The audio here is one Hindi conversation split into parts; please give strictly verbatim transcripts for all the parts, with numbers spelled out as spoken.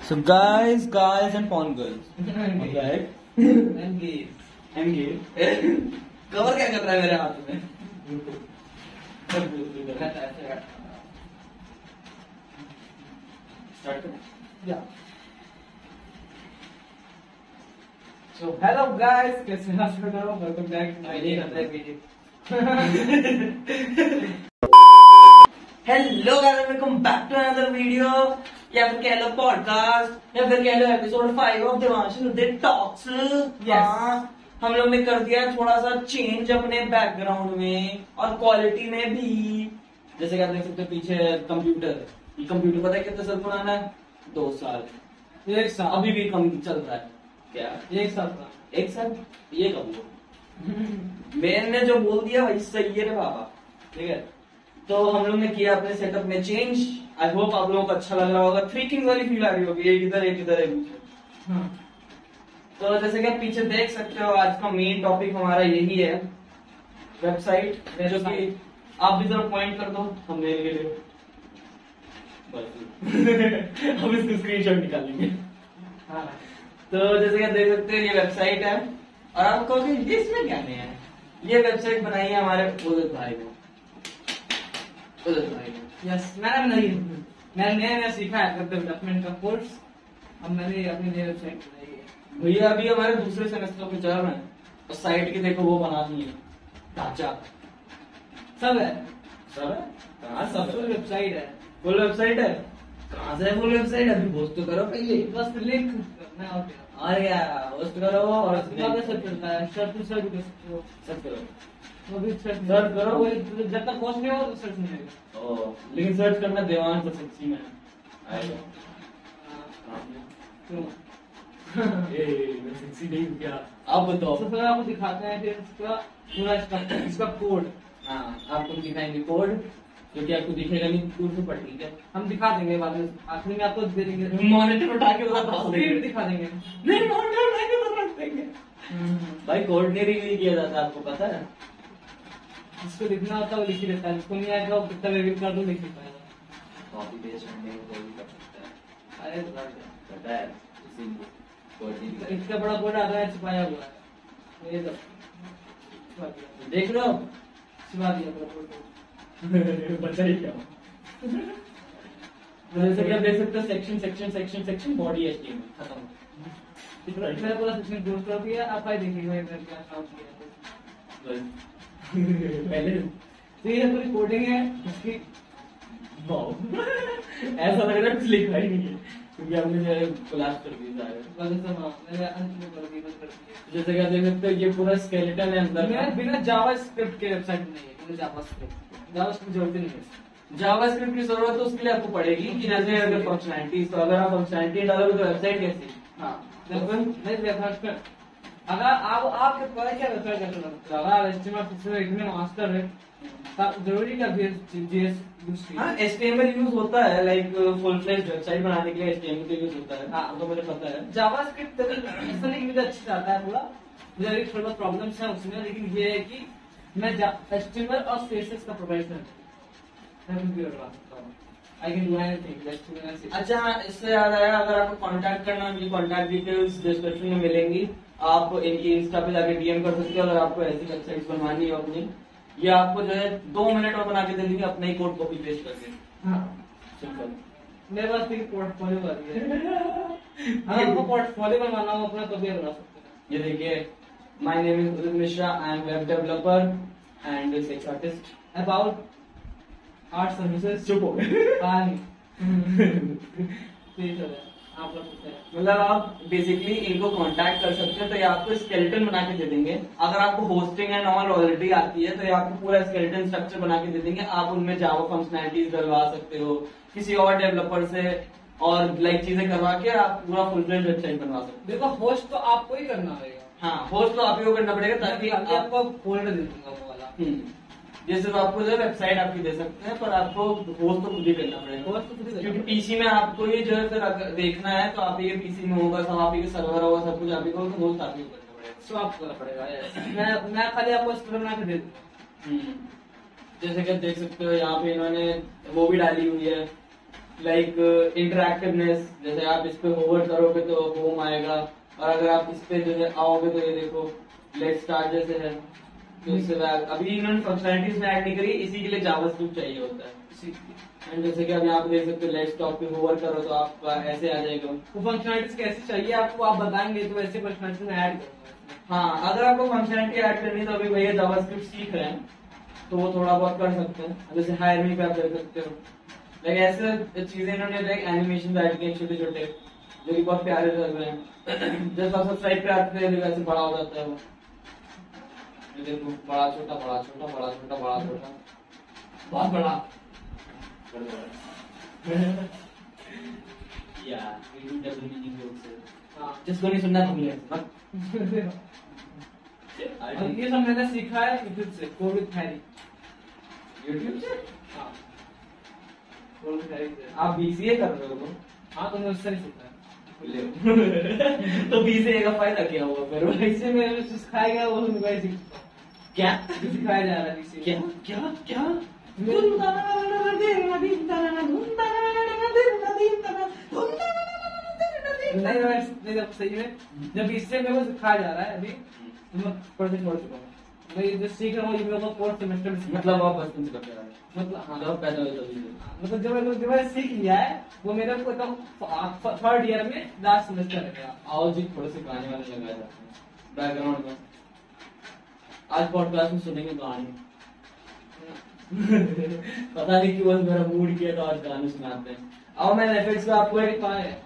So guys, guys and porn girls. Alright. Engage. Engage. Cover क्या कर रहा है मेरे हाथ में? Start करें. Yeah. So hello guys, कैसे हैं आप सब? Welcome back to my another video. Hello guys, welcome back to another video. या फिर कह लो पॉडकास्ट या फिर कह लो episode five of Devanshu talks. हाँ, हम लोग ने कर दिया थोड़ा सा चेंज अपने बैकग्राउंड में और क्वालिटी में भी। जैसे कि आप देख सकते हो पीछे कंप्यूटर, ये कंप्यूटर पता है कितने साल पुराना है? दो साल। एक साल अभी भी कम चल रहा है क्या? एक साल का एक साल ये कब हुआ? मैंने जो बोल दिया वही सही है रे बाबा। ठीक है, तो हम लोग ने किया अपने सेटअप में चेंज। आई होप आप लोगों को अच्छा लग रहा होगा। थ्री किंग वाली फील आ रही होगी, एक इधर एक इधर एक पीछे। हाँ। तो जैसे कि आप पीछे देख सकते हो, आज का मेन टॉपिक हमारा यही है, वेबसाइट, जो कि आप भी जरा पॉइंट कर दो थंबनेल के लिए। बस अब इसको स्क्रीनशॉट निकालेंगे। हाँ। तो जैसे कि आप देख सकते हो ये वेबसाइट है और आप कहोगे इसमें क्या नया है? ये वेबसाइट बनाई है हमारे उदित भाई ने। उदित भाई ने यस, मैंने नहीं मैंने नया नया सीखा है डेवलपमेंट का कोर्स। अब मैंने अपनी नई वेबसाइट बनाई है। भैया अभी हमारे दूसरे सेमेस्टर में चल रहे हैं और साइट की देखो वो बना दी है, ढांचा सब है, सब है। कहाँ सब फुल वेबसाइट है। फुल वेबसाइट है? कहाँ से फुल वेबसाइट? अभी पोस्ट तो करो पहले। बस लिंक करना और क्या। और क्या पोस्ट करो और सब सब चलता है। सर्च टू सर्च कर सकते हो। सर्च करो, वो भी सर्च सर्च करो। वो जब तक पोस्ट नहीं हो तो सर्च नहीं होगा। ओ, लेकिन सर्च करना देवांश तो सच्ची में आएगा। क्यों? ए, मैं सेक्सी नहीं हूँ क्या? आप बताओ। सबसे पहले आपको दिखाते हैं फिर इसका पूरा इसका इसका कोड। हाँ, आपको दिखाएंगे कोड, क्योंकि आपको दिखेगा नहीं दूर से पढ़। ठीक है, हम दिखा देंगे बाद में, आखिर में आपको दे देंगे। मॉनिटर उठा के उधर डाल देंगे। स्क्रीन दिखा देंगे। नहीं, मॉनिटर उठा के उधर रख देंगे। भाई कोड नहीं रिवील किया जाता, आपको पता है? जिसको लिखना होता है वो लिख ही देता है, जिसको नहीं आएगा वो कितना रिवील कर दो लिख नहीं पाएगा। कॉपी पेस्ट करने को कोई भी कर सकता है। अरे पता है, इसीलिए कोड नहीं दिखाया। इतना बड़ा कोड आता है छुपाया हुआ है। ये तो देख लो, छुपा दिया पूरा कोड। बचा ही क्या? जैसे कि आप देख सकते हो section section section section body HTML खत्म। मैंने पूरा सेक्शन क्लोज कर दिया। आप आइए देखिए मैंने क्या काम किया है। पहले तो ये पूरी कोडिंग है इसकी। वाओ, ऐसा लग रहा है कुछ लिखा ही नहीं है, क्योंकि हमने जो है कोलैप्स कर दिया सारे। बस ऐसा हाँ, मैंने अंत में कर दिया, बस कर दिया। जैसे कि आप देख सकते हो ये पूरा स्केलेटन है अंदर। मैं बिना जावास्क्रिप्ट के वेबसाइट नहीं है, मुझे जावास्क्रिप्ट जावास्क्रिप्ट जरूरत नहीं है। जावास्क्रिप्ट की जरूरत तो उसके लिए आपको पड़ेगी कि जैसे अगर फंक्शनैलिटी, तो अगर आप फंक्शनैलिटी डालोगे तो वेबसाइट कैसी? हाँ, नहीं वेबसाइट अगर आप आपके पास क्या वेबसाइट कैसे लगता है? अगर एचटीएमएल सिक्स में मास्टर है तब जरूरी क्या जीएस यूज कीजिए। हाँ, एचटीएमएल यूज होता है, लाइक फुल फ्लेज्ड वेबसाइट बनाने के लिए एचटीएमएल का यूज होता है। हाँ, तो मुझे पता है। जावास्क्रिप्ट इसलिए मुझे अच्छा जाता है थोड़ा, मुझे अभी थोड़ा प्रॉब्लम्स है उसमें, लेकिन ये है कि मैं एचटीएमएल और सीएसएस का प्रोफेशनल मैं कंप्यूटर करवा सकता हूँ। I can do anything HTML. अच्छा हाँ, इससे याद आया, अगर आपको कांटेक्ट करना है, मेरी कांटेक्ट डिटेल्स डिस्क्रिप्शन में मिलेंगी। आप इनकी इंस्टा पे जाके डीएम कर सकते हो अगर आपको ऐसी वेबसाइट्स बनवानी हो अपनी। ये आपको जो है दो मिनट में बना के दे देंगे, अपना ही कोड कॉपी पेस्ट करके। हाँ, सिंपल। मेरे पास एक पोर्टफोलियो वाली है। हाँ, आपको पोर्टफोलियो बनवाना हो अपना तो भी बना सकते हैं। ये देखिए, my name is Udit Mishra, I am web developer and sex artist about art services. चुप हो गए। हाँ नहीं ठीक है, आप लोग पूछते हैं। मतलब आप बेसिकली इनको कांटेक्ट कर सकते हैं, तो ये आपको स्केलेटन बना के दे देंगे। अगर आपको होस्टिंग एंड ऑल ऑलरेडी आती है तो ये आपको पूरा स्केलेटन स्ट्रक्चर बना के दे देंगे। आप उनमें जावा फंक्शनैलिटीज डलवा सकते हो किसी और डेवलपर से, और लाइक चीजें करवा के आप पूरा फुल फ्लेज्ड वेबसाइट बनवा सकते हो। देखो होस्ट तो आपको ही करना पड़ेगा। हाँ, होस्ट तो आप ही को करना पड़ेगा, ताकि आप, आपको फोल्डर दे दूंगा वो वाला। जैसे तो आपको जो है वेबसाइट आपकी दे सकते हैं, पर आपको होस्ट तो खुद ही करना पड़ेगा। होस्ट तो खुद ही करना क्योंकि पीसी में आपको ये जो है फिर अगर देखना है तो आप ही के पीसी में होगा, सब आप ही के सर्वर होगा, सब कुछ आप ही को, तो होस्ट आप ही को करना पड़ेगा। सो आपको करना पड़ेगा। मैं मैं खाली आपको स्क्रिप्ट बना के दे दूंगा। जैसे कि आप देख सकते हो यहाँ पे इन्होंने वो भी डाली हुई है, लाइक इंटरैक्टिवनेस, जैसे आप इस पे होवर करोगे तो होम आएगा, और अगर आप इस पे जो है आओगे तो ये देखो लेट्स स्टार्ट जैसे है, तो इससे बैक अभी इन्होंने फंक्शनलिटीज में ऐड नहीं करी, इसी के लिए जावास्क्रिप्ट चाहिए होता है। एंड जैसे कि आप यहाँ पे देख सकते हो लेट्स टॉक पे होवर करो तो आप ऐसे आ जाएगा। वो फंक्शनलिटीज कैसी चाहिए आपको, आप बताएंगे तो ऐसे फंक्शनलिटीज में ऐड करूंगा। हाँ, अगर आपको फंक्शनलिटी ऐड करनी है तो अभी भैया जावास्क्रिप्ट सीख रहे हैं तो वो थोड़ा बहुत कर सकते हैं, जैसे हायर मी पे आप कर सकते हो। लाइक ऐसे चीजें इन्होंने लाइक एनिमेशन ऐड किए छोटे छोटे जो कि बहुत प्यारे लग रहे हैं। जैसे आप सब्सक्राइब पे आते हैं वैसे बड़ा हो जाता है वो, देखो बड़ा छोटा बड़ा छोटा बड़ा छोटा बड़ा छोटा बहुत बड़ा या यूट्यूब डबल मीनिंग जोक्स है। हाँ जिसको नहीं सुनना तुम ले और ये सब मैंने सीखा है यूट्यूब से, कोविड थैरी। यूट्यूब से? हाँ कोविड थैरी से। आप बीसीए कर रहे हो? हाँ तो मैं उससे नहीं सीखा है। तो बीसीए का फायदा क्या हुआ फिर? इससे मेरे जो सिखाया गया वो मैं सीखता हूँ। क्या सिखाया जा रहा है बीसीए? क्या क्या क्या नहीं नहीं जब सही में जब इससे मेरे को सिखाया जा रहा है अभी तो मैं पढ़ से छोड़ चुका हूँ। मैं जो सीख रहा हूँ ये मेरे को फोर्थ सेमेस्टर में सीखा। मतलब आप बचपन से करते आ रहे हैं? मतलब हाँ जब पैदा हुए तभी से? मतलब जब मैंने जब मैंने सीख लिया है वो मेरे को एकदम थर्ड ईयर में लास्ट सेमेस्टर है मेरा। आओ जी थोड़े से गाने वाले लगाए जाते हैं बैकग्राउंड में। आज पॉडकास्ट में सुनेंगे गाने। पता नहीं क्यों बस मेरा मूड किया तो आज गाने सुनाते हैं। आओ मैं नेटफ्लिक्स पे आपको एक कहाँ है?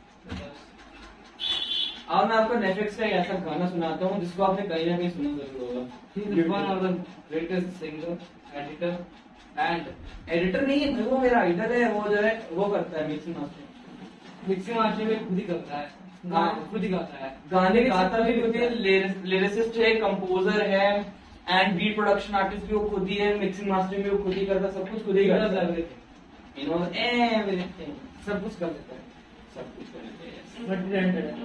आओ मैं आपको नेटफ्लिक्स का एक ऐसा गाना सुनाता हूँ जिसको आपने कहीं ना कहीं सुना जरूर होगा। He is one of the greatest singer, editor and editor नहीं है वो मेरा आइडल है, वो जो है वो करता है मिक्सिंग मास्टरिंग। मिक्सिंग मास्टर में खुद ही करता है, गाने खुद ही गाता है, गाने गाता भी खुद ही, लिरिसिस्ट है, कंपोजर है एंड बीट प्रोडक्शन आर्टिस्ट भी वो खुद ही है, मिक्सिंग मास्टरिंग भी वो खुद ही करता है, सब कुछ खुद ही करता है। You know everything, सब कुछ कर देता है, सब कुछ कर लेते हैं। मल्टी टैलेंटेड है।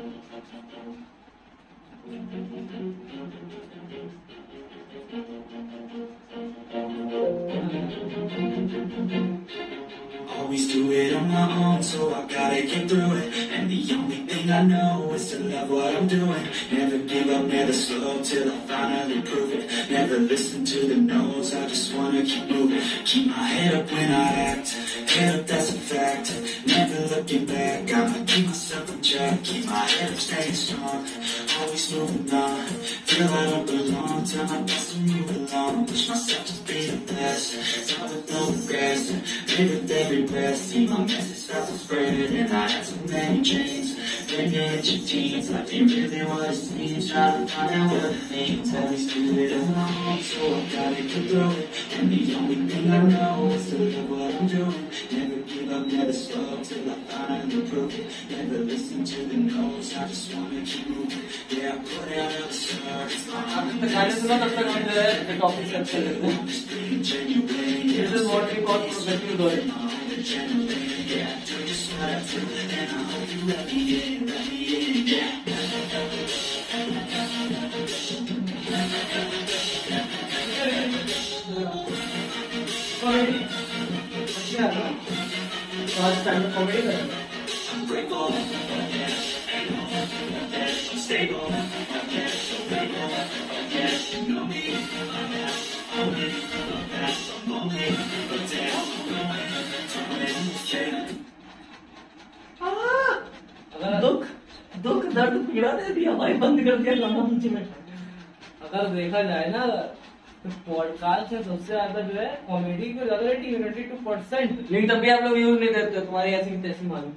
Always do it on my own, so I gotta get through it. And the only thing I know is to love what I'm doing. Never give up, never slow till I finally prove it. Never listen to the no's, I just wanna keep moving. Keep my head up when I act, head up that's a fact. Never looking back, I'ma keep myself in check. Keep my head up staying strong, always moving on. Feel I don't belong, tell my best to move along. Wish myself to be the best, stop with no regrets. Live with every breath, see my message start to spread. And I had so many dreams, maybe at your teens. Life ain't really what it seems, try to find out what it means. Always do it on my own, so I gotta get through it. And the only thing I know is to love what I'm doing. Never give up, never slow till I finally prove it. Never listen to the no's, I just wanna keep moving. Yeah, I put out all the stars. आपने गाने सुना तब तक हम जो है टॉपिक सेट कर लेते हैं। This is what we call progressive growth. आज टाइम में कॉमेडी करेंगे। I'm grateful, I'm stable, so grateful, you know me, I'm lonely, but damn, अगर दुख दुख दर्द पीड़ा दे दिया भाई, बंद कर दिया गाना नीचे में। अगर देखा जाए ना तो पॉडकास्ट में सबसे ज्यादा जो है कॉमेडी की ज्यादा ट्वेंटी टू परसेंट। लेकिन तब भी आप लोग यूज नहीं देते, तुम्हारी ऐसी की तैसी मालूम।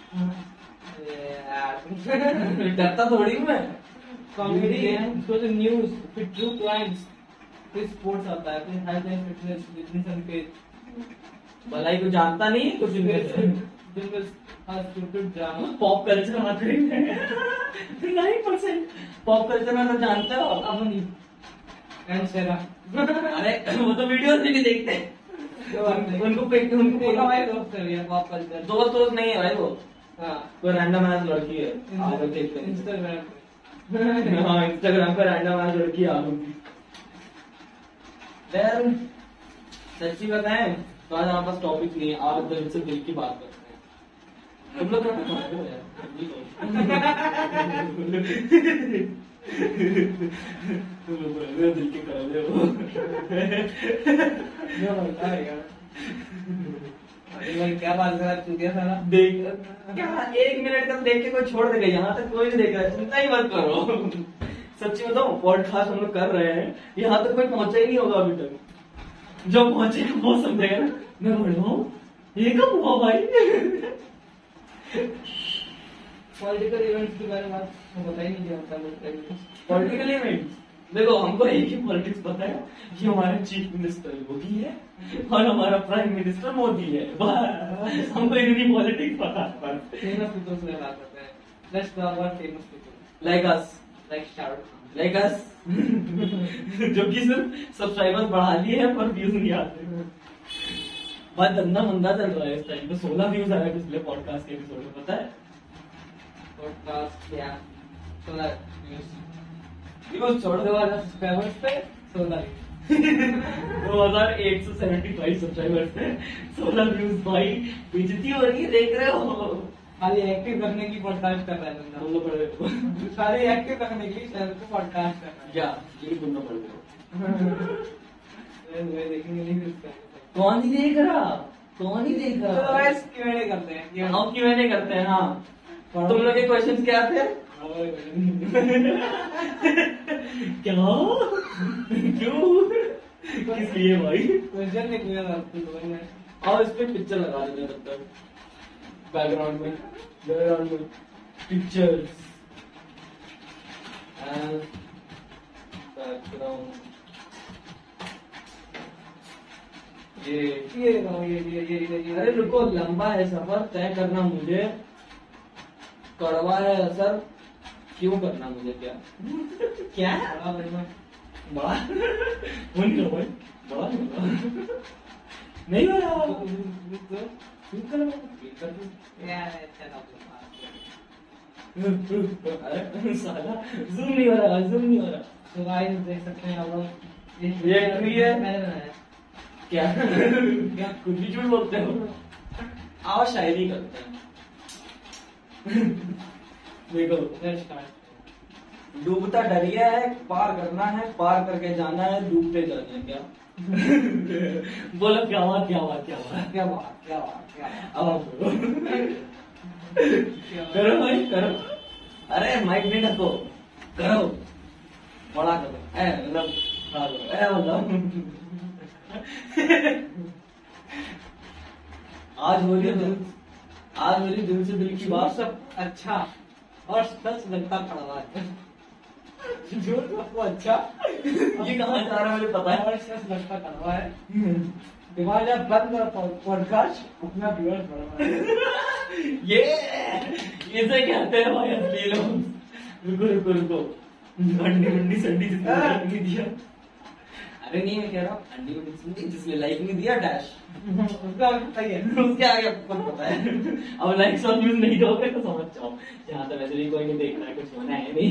डरता थोड़ी हूँ मैं। कॉमेडी तो न्यूज, फिर ट्रू क्राइम्स, फिर स्पोर्ट्स आता है, फिर health and fitness, business and faith. भलाई को जानता नहीं है कुछ इनमें ड्रामा, पॉप कल्चर मत नाइन परसेंट पॉप कल्चर में तो जानते हो अपन एंड सेरा। अरे वो तो वीडियोस भी नहीं देखते, उनको पे उनको देखा बोला भाई दोस्त कर लिया पॉप कल्चर। दोस्त दोस्त नहीं है भाई वो, हाँ कोई रैंडम एज लड़की है, आप लोग देखते हैं इंस्टाग्राम पे। हाँ इंस्टाग्राम पर रैंडम एज लड़की आ गई। यार सच्ची बताएं तो आज हमारे पास टॉपिक नहीं है, आप दिल से दिल की बात करते हैं। तुम लोग क्या कर रहे हो यार? तुम लोग दिल के कर रहे हो। क्या बात कर रहा है सारा? देख क्या एक मिनट तक देख के कोई छोड़ देगा, यहाँ तक कोई नहीं देख रहा है, चिंता ही मत करो। सच्ची बताओ, पॉडकास्ट हम लोग कर रहे हैं, यहाँ तक कोई पहुंचा ही नहीं होगा अभी तक। जो पहुंचेगा वो समझेगा ना मैं बढ़ रहा हूँ, ये कब हुआ भाई? पॉलिटिकल इवेंट्स के बारे में आपको पता ही नहीं क्या होता है। पॉलिटिकल इवेंट्स देखो, हमको एक ही पॉलिटिक्स पता है कि हमारे चीफ मिनिस्टर योगी है और हमारा प्राइम मिनिस्टर मोदी है, बस हमको इतनी पॉलिटिक्स पता है। फेमस पीपल से बात करते हैं। Let's talk about famous people like us, like Shahrukh Khan, like us जो कि सिर्फ सब्सक्राइबर्स बढ़ा लिए हैं पर व्यूज नहीं आते। बहुत धंधा मंदा चल रहा है इस टाइम पे। सोलह व्यूज आए पिछले पॉडकास्ट के एपिसोड में, पता है? पॉडकास्ट क्या सोलह व्यूज व्यूज छोड़ दो, सब्सक्राइबर्स पे सोलह दो हजार एक सौ सेवेंटी फाइव सब्सक्राइबर्स पे सोलह व्यूज। भाई बेइज्जती हो रही है, देख रहे हो? खाली एक्टिव रखने की पॉडकास्ट कर रहा है बंदा। बोलना पड़ेगा खाली एक्टिव रखने के लिए चैनल को पॉडकास्ट कर रहा है। क्या ये बोलना पड़ेगा? मैं देखेंगे नहीं फिर कौन ही देख रहा, कौन ही देख तो रहा? गाइस क्यूएनए करते हैं। हम क्यों नहीं करते हैं? हाँ, तुम लोग के क्वेश्चंस क्या थे? क्या क्यों किस लिए भाई? क्वेश्चन नहीं पूछा था आपको मैंने। और इस पे पिक्चर लगा देते हैं तब तक बैकग्राउंड में, बैकग्राउंड में पिक्चर्स एंड बैकग्राउंड। ये ये देखो, ये ये ये ये ये अरे रुको, लंबा है सफर, तय करना मुझे, कड़वा है असर, क्यों करना मुझे? क्या क्या बड़ा बड़ा बड़ा वो नहीं हो भाई, बड़ा नहीं होगा। नहीं हो रहा क्यों कर रहा? यार अच्छा था। अरे साला जूम नहीं हो रहा, जूम नहीं हो रहा। तो गाइस देख सकते हैं आप लोग, ये ट्री है। मैंने बनाया। क्या क्या खुद भी झूठ बोलते हो? आओ शायरी करते हैं। देखो, Let's start. डूबता डरिया है, पार करना है, पार करके जाना है, डूबते जाना है। क्या बोलो, क्या बात, क्या बात, क्या बात, क्या बात क्या बात क्या बात अब आप बोलो। करो भाई, करो। अरे माइक नहीं ढको, करो, बड़ा करो, ए मतलब खड़ा करो, ए मतलब। आज हो रही है दिल, आज हो रही दिल से दिल की बात। सब अच्छा और सच लगता कड़वा है। झूठ सबको अच्छा, ये कहाँ जा रहा है मुझे पता है। और सच लगता कड़वा है। दिमाग जब बंद करो पॉडकास्ट, अपना व्यूअर्स बढ़ा है। ये इसे कहते हैं भाई असली लोग। रुको रुको रुको, अंडी अंडी संडी जिसने लाइक नहीं दिया। अरे नहीं, मैं कह रहा हूँ अंडी अंडी संडी जिसने लाइक नहीं दिया डैश, उसका पता ही है। उसके आगे आपको पता है। अब लाइक्स और व्यूज नहीं दोगे तो समझ जाओ, यहाँ तो वैसे भी कोई नहीं देख रहा है, कुछ होना है नहीं।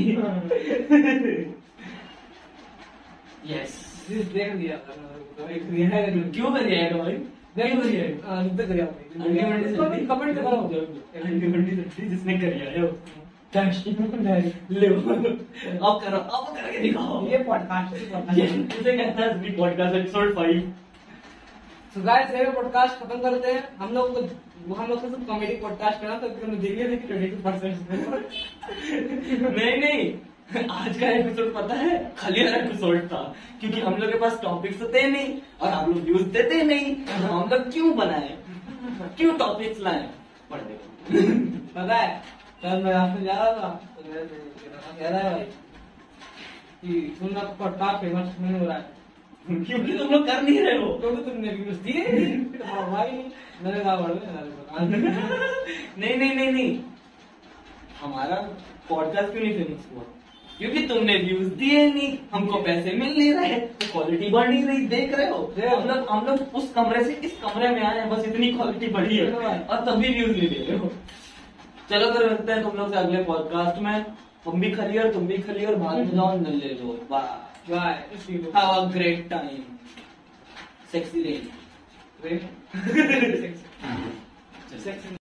यस, देख लिया एक रिया है। क्यों कर दिया है भाई? देखो क्यों कर दिया है? नित्य करिया अंडी अंडी संडी कमेंट करो। अंडी अंडी संडी जिसने करिया है वो डैश ले अब करो, अब करके दिखाओ। ये पॉडकास्ट ये इसे कहता है असली पॉडकास्ट एपिसोड फाइव। तो गाइस ये पॉडकास्ट खत्म करते हैं। हम लोग को हम लोग को सिर्फ कॉमेडी पॉडकास्ट करना था, हमने देख लिया लेकिन ट्वेंटी टू परसेंट। नहीं नहीं, आज का एपिसोड पता है खाली एपिसोड था, क्योंकि हम लोग के पास टॉपिक्स तो थे नहीं और आप लोग व्यूज देते नहीं, तो हम लोग क्यों बनाए, क्यों टॉपिक्स लाए? पढ़ देखो। पता है कल मैं रास्ते जा रहा था तो मेरे से कह रहा है कि तुम लोग पॉडकास्ट फेमस नहीं हो रहा है क्योंकि तुम लोग कर नहीं रहे हो। क्योंकि तुमने व्यूज दिए भाई। मैंने कहा बड़े नहीं नहीं नहीं नहीं, हमारा पॉडकास्ट क्यों नहीं फेमस हुआ? क्योंकि तुमने व्यूज दिए नहीं, हमको पैसे मिल नहीं रहे, तो क्वालिटी बढ़ नहीं रही। देख रहे हो, हम लोग हम लोग उस कमरे से इस कमरे में आए हैं, बस इतनी क्वालिटी बढ़ी है और तभी व्यूज नहीं दे रहे हो। चलो तो मिलते हैं तुम लोग से अगले पॉडकास्ट में। हम भी खलियर, तुम भी खलियर, बाद में जाओ नल्ले लो। Bye, bye, have a great time, sexy lady. Wait. Sex. Sex.